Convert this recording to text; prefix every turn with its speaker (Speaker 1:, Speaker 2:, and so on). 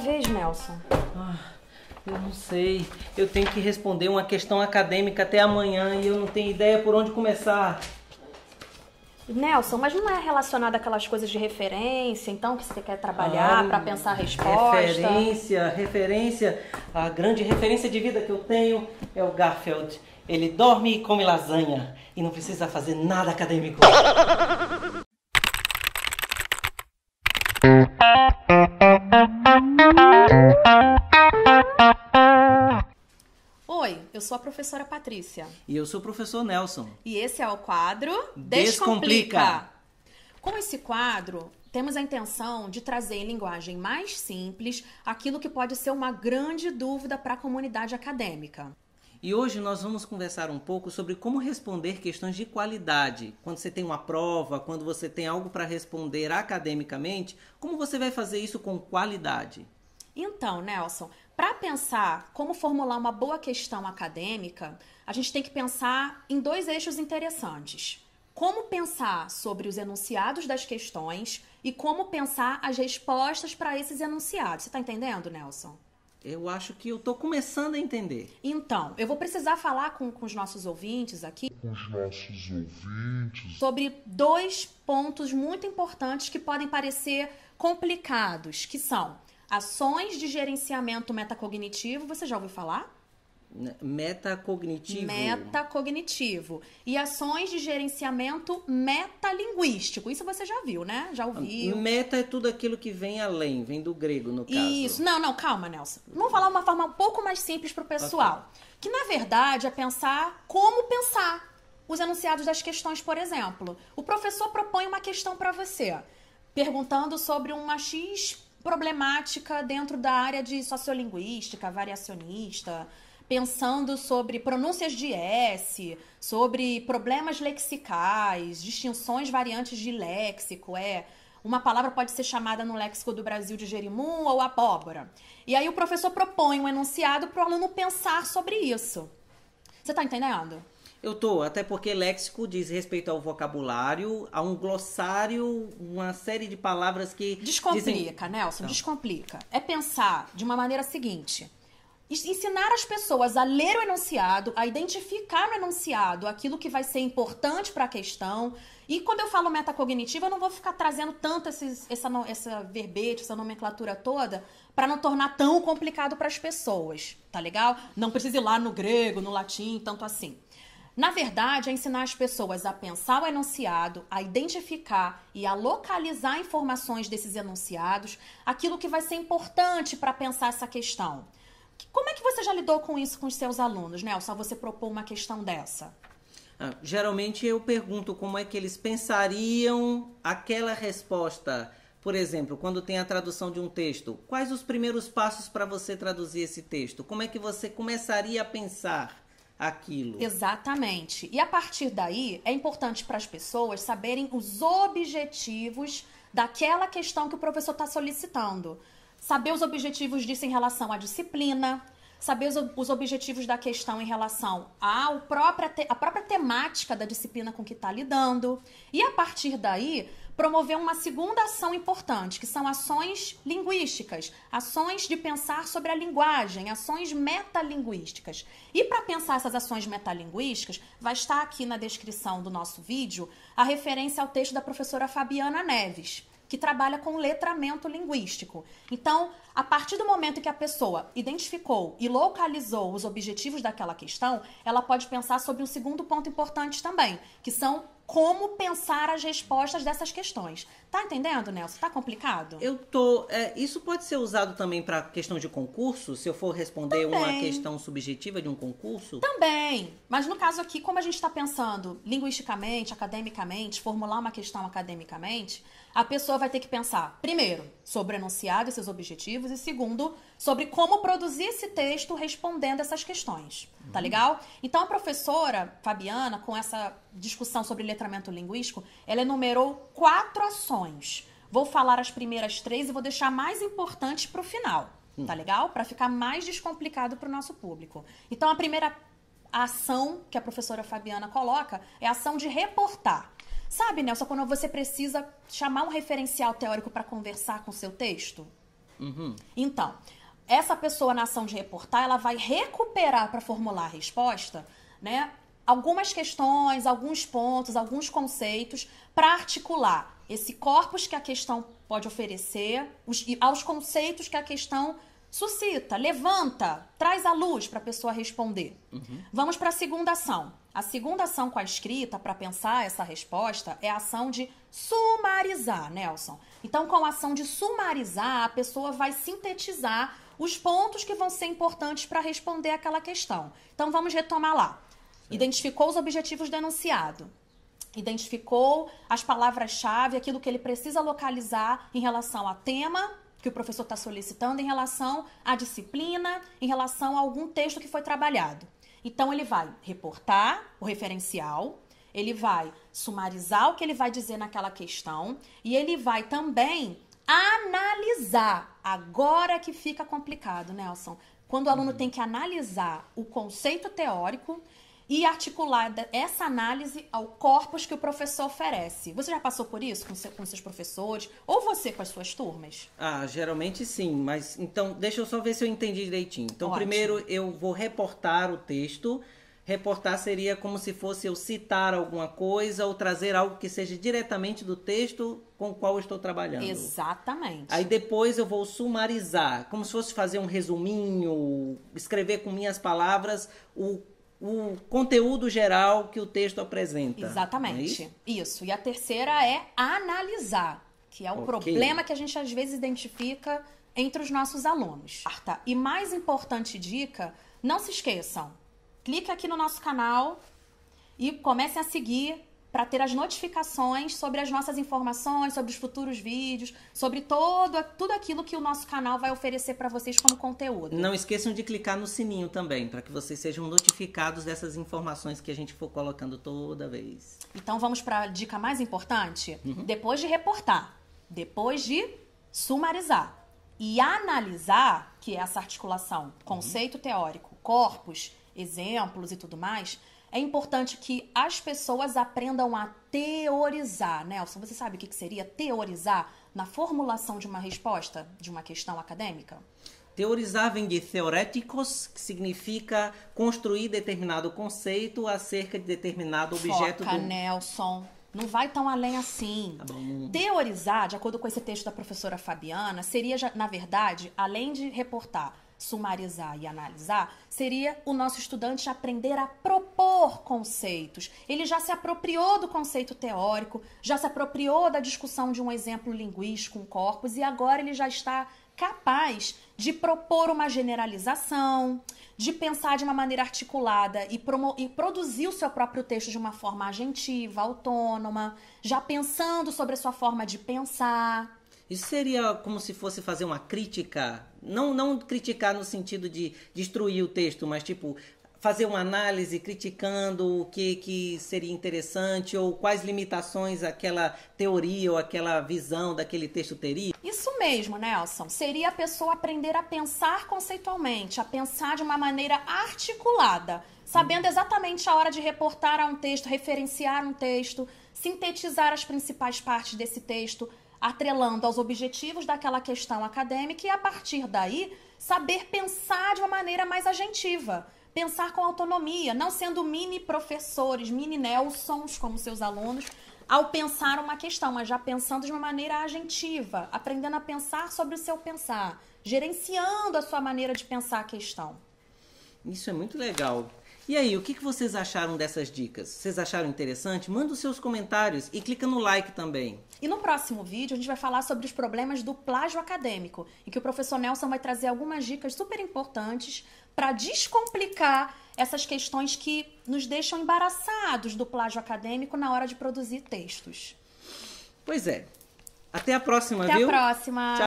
Speaker 1: vez, Nelson?
Speaker 2: Eu não sei. Eu tenho que responder uma questão acadêmica até amanhã e eu não tenho ideia por onde começar.
Speaker 1: Nelson, mas não é relacionado àquelas coisas de referência, então, que você quer trabalhar para pensar a resposta?
Speaker 2: Referência. A grande referência de vida que eu tenho é o Garfield. Ele dorme e come lasanha e não precisa fazer nada acadêmico.
Speaker 1: Oi, eu sou a professora Patrícia.
Speaker 2: E eu sou o professor Nelson.
Speaker 1: E esse é o quadro
Speaker 2: Descomplica.
Speaker 1: Com esse quadro, temos a intenção de trazer em linguagem mais simples aquilo que pode ser uma grande dúvida para a comunidade acadêmica.
Speaker 2: E hoje nós vamos conversar um pouco sobre como responder questões de qualidade. Quando você tem uma prova, quando você tem algo para responder academicamente, como você vai fazer isso com qualidade?
Speaker 1: Então, Nelson, para pensar como formular uma boa questão acadêmica, a gente tem que pensar em dois eixos interessantes. Como pensar sobre os enunciados das questões e como pensar as respostas para esses enunciados. Você está entendendo, Nelson?
Speaker 2: Eu acho que eu estou começando a entender.
Speaker 1: Então, eu vou precisar falar com os nossos ouvintes aqui sobre dois pontos muito importantes que podem parecer complicados, que são ações de gerenciamento metacognitivo. Você já ouviu falar?
Speaker 2: Metacognitivo.
Speaker 1: Metacognitivo. E ações de gerenciamento metalinguístico. Isso você já viu, né? Já ouviu.
Speaker 2: Meta é tudo aquilo que vem além, vem do grego, no caso.
Speaker 1: Isso. Não, calma, Nelson. Vamos falar uma forma um pouco mais simples para o pessoal. Okay. Que, na verdade, é pensar como pensar os enunciados das questões, por exemplo. O professor propõe uma questão para você, perguntando sobre uma X problemática dentro da área de sociolinguística, variacionista, pensando sobre pronúncias de S, sobre problemas lexicais, distinções variantes de léxico, uma palavra pode ser chamada no léxico do Brasil de jerimum ou abóbora. E aí o professor propõe um enunciado para o aluno pensar sobre isso. Você está entendendo?
Speaker 2: Eu tô, até porque léxico diz respeito ao vocabulário, a um glossário, uma série de palavras que...
Speaker 1: Descomplica, Nelson, descomplica. É pensar de uma maneira seguinte: ensinar as pessoas a ler o enunciado, a identificar no enunciado aquilo que vai ser importante para a questão. E quando eu falo metacognitivo, eu não vou ficar trazendo tanto essa verbete, essa nomenclatura toda, para não tornar tão complicado para as pessoas, tá legal? Não precisa ir lá no grego, no latim, tanto assim. Na verdade, é ensinar as pessoas a pensar o enunciado, a identificar e a localizar informações desses enunciados, aquilo que vai ser importante para pensar essa questão. Como é que você já lidou com isso com os seus alunos, Nelson? Você propor uma questão dessa?
Speaker 2: Geralmente eu pergunto como é que eles pensariam aquela resposta. Por exemplo, quando tem a tradução de um texto, quais os primeiros passos para você traduzir esse texto? Como é que você começaria a pensar aquilo?
Speaker 1: Exatamente. E a partir daí, é importante para as pessoas saberem os objetivos daquela questão que o professor está solicitando. Saber os objetivos disso em relação à disciplina, saber os objetivos da questão em relação à própria temática da disciplina com que está lidando. E a partir daí, promover uma segunda ação importante, que são ações linguísticas, ações de pensar sobre a linguagem, ações metalinguísticas. E para pensar essas ações metalinguísticas, vai estar aqui na descrição do nosso vídeo a referência ao texto da professora Fabiana Neves, que trabalha com letramento linguístico. Então, a partir do momento em que a pessoa identificou e localizou os objetivos daquela questão, ela pode pensar sobre um segundo ponto importante também, que são como pensar as respostas dessas questões. Tá entendendo, Nelson? Tá complicado?
Speaker 2: Eu tô. Isso pode ser usado também para questão de concurso? Se eu for responder uma questão subjetiva de um concurso?
Speaker 1: Também. Mas no caso aqui, como a gente está pensando linguisticamente, academicamente, formular uma questão academicamente, a pessoa vai ter que pensar, primeiro, sobre o enunciado e seus objetivos, e segundo, sobre como produzir esse texto respondendo essas questões. Tá legal? Então, a professora Fabiana, com essa discussão sobre letramento linguístico, ela enumerou 4 ações. Vou falar as primeiras 3 e vou deixar a mais importante para o final. Tá legal? Para ficar mais descomplicado para o nosso público. Então, a primeira ação que a professora Fabiana coloca é a ação de reportar. Sabe, Nelson, quando você precisa chamar um referencial teórico para conversar com o seu texto? Então, essa pessoa na ação de reportar, ela vai recuperar para formular a resposta, né, algumas questões, alguns pontos, alguns conceitos para articular esse corpus que a questão pode oferecer aos conceitos que a questão suscita, levanta, traz à luz para a pessoa responder. Vamos para a segunda ação. A segunda ação com a escrita, para pensar essa resposta, é a ação de sumarizar, Nelson. Então, com a ação de sumarizar, a pessoa vai sintetizar os pontos que vão ser importantes para responder aquela questão. Então, vamos retomar lá. Identificou os objetivos do enunciado. Identificou as palavras-chave, aquilo que ele precisa localizar em relação ao tema que o professor está solicitando, em relação à disciplina, em relação a algum texto que foi trabalhado. Então, ele vai reportar o referencial, ele vai sumarizar o que ele vai dizer naquela questão e ele vai também analisar. Agora que fica complicado, Nelson. Quando o aluno tem que analisar o conceito teórico e articular essa análise ao corpus que o professor oferece. Você já passou por isso com seus professores? Ou você com as suas turmas?
Speaker 2: Geralmente sim, mas então deixa eu só ver se eu entendi direitinho. Então,
Speaker 1: Ótimo.
Speaker 2: Primeiro eu vou reportar o texto. Reportar seria como se fosse eu citar alguma coisa ou trazer algo que seja diretamente do texto com o qual eu estou trabalhando.
Speaker 1: Exatamente.
Speaker 2: Aí depois eu vou sumarizar, como se fosse fazer um resuminho, escrever com minhas palavras o conteúdo geral que o texto apresenta.
Speaker 1: Exatamente.
Speaker 2: É
Speaker 1: isso. E a terceira é analisar, que é o problema que a gente às vezes identifica entre os nossos alunos. E mais importante dica, não se esqueçam, clique aqui no nosso canal e comecem a seguir para ter as notificações sobre as nossas informações, sobre os futuros vídeos, sobre tudo aquilo que o nosso canal vai oferecer para vocês como conteúdo.
Speaker 2: Não esqueçam de clicar no sininho também, para que vocês sejam notificados dessas informações que a gente for colocando toda vez.
Speaker 1: Então vamos para a dica mais importante? Depois de reportar, depois de sumarizar e analisar, que é essa articulação, conceito teórico, corpus, exemplos e tudo mais, é importante que as pessoas aprendam a teorizar. Nelson, você sabe o que seria teorizar na formulação de uma resposta de uma questão acadêmica?
Speaker 2: Teorizar vem de theoreticos, que significa construir determinado conceito acerca de determinado objeto.
Speaker 1: Nelson. Não vai tão além assim.
Speaker 2: Tá bom.
Speaker 1: Teorizar, de acordo com esse texto da professora Fabiana, seria, na verdade, além de reportar, sumarizar e analisar, seria o nosso estudante aprender a propor conceitos. Ele já se apropriou do conceito teórico, já se apropriou da discussão de um exemplo linguístico, um corpus, e agora ele já está capaz de propor uma generalização, de pensar de uma maneira articulada e produzir o seu próprio texto de uma forma agentiva, autônoma, já pensando sobre a sua forma de pensar.
Speaker 2: Isso seria como se fosse fazer uma crítica, não criticar no sentido de destruir o texto, mas tipo fazer uma análise criticando o que seria interessante ou quais limitações aquela teoria ou aquela visão daquele texto teria?
Speaker 1: Isso mesmo, Nelson. Seria a pessoa aprender a pensar conceitualmente, a pensar de uma maneira articulada, sabendo exatamente a hora de reportar a um texto, referenciar um texto, sintetizar as principais partes desse texto, atrelando aos objetivos daquela questão acadêmica e, a partir daí, saber pensar de uma maneira mais agentiva. Pensar com autonomia, não sendo mini professores, mini Nelsons, como seus alunos, ao pensar uma questão, mas já pensando de uma maneira agentiva, aprendendo a pensar sobre o seu pensar, gerenciando a sua maneira de pensar a questão.
Speaker 2: Isso é muito legal. E aí, o que vocês acharam dessas dicas? Vocês acharam interessante? Manda os seus comentários e clica no like também.
Speaker 1: E no próximo vídeo a gente vai falar sobre os problemas do plágio acadêmico, em que o professor Nelson vai trazer algumas dicas super importantes para descomplicar essas questões que nos deixam embaraçados do plágio acadêmico na hora de produzir textos.
Speaker 2: Pois é. Até a próxima,
Speaker 1: viu?
Speaker 2: Até
Speaker 1: a próxima.
Speaker 2: Tchau.